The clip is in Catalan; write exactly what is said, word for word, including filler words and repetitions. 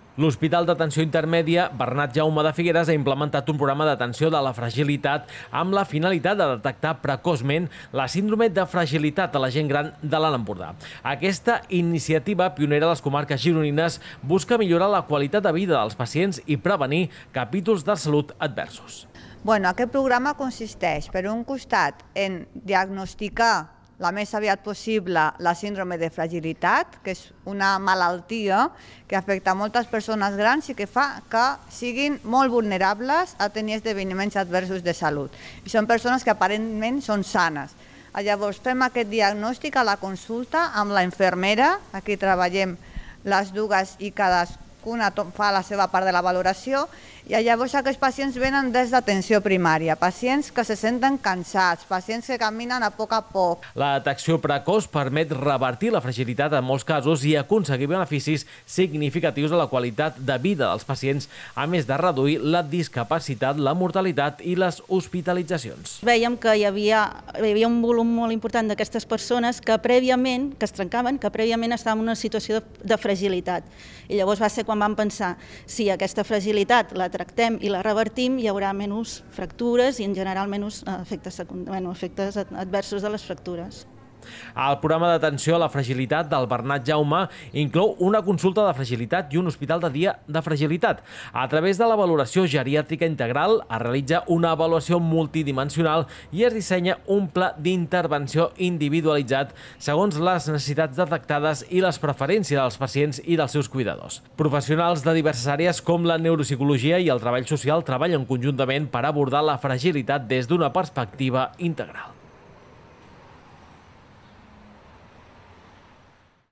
L'Hospital d'Atenció Intermèdia Bernat Jaume de Figueres ha implementat un programa d'atenció de la fragilitat amb la finalitat de detectar precoçment la síndrome de fragilitat a la gent gran de l'Alt Empordà. Aquesta iniciativa, pionera a les comarques gironines, busca millorar la qualitat de vida dels pacients i prevenir capítols de salut adversos. Bueno, aquest programa consisteix, per un costat, en diagnosticar la més aviat possible la síndrome de fragilitat, que és una malaltia que afecta a moltes persones grans i que fa que siguin molt vulnerables a tenir esdeveniments adversos de salut. I són persones que aparentment són sanes. Llavors fem aquest diagnòstic a la consulta amb la infermera, aquí treballem les dues i cadascuna fa la seva part de la valoració, i llavors aquests pacients venen des d'atenció primària, pacients que se senten cansats, pacients que caminen a poc a poc. La detecció precoç permet revertir la fragilitat en molts casos i aconseguir beneficis significatius a la qualitat de vida dels pacients, a més de reduir la discapacitat, la mortalitat i les hospitalitzacions. Vèiem que hi havia, hi havia un volum molt important d'aquestes persones que prèviament, que es trencaven, que prèviament estaven en una situació de, de fragilitat. I llavors va ser quan vam pensar, si aquesta fragilitat la tractem i la revertim, hi haurà menys fractures i en general menys efectes, bueno, efectes adversos de les fractures. El programa d'atenció a la fragilitat del Bernat Jaume inclou una consulta de fragilitat i un hospital de dia de fragilitat. A través de la valoració geriàtrica integral es realitza una avaluació multidimensional i es dissenya un pla d'intervenció individualitzat segons les necessitats detectades i les preferències dels pacients i dels seus cuidadors. Professionals de diverses àrees com la neuropsicologia i el treball social treballen conjuntament per abordar la fragilitat des d'una perspectiva integral.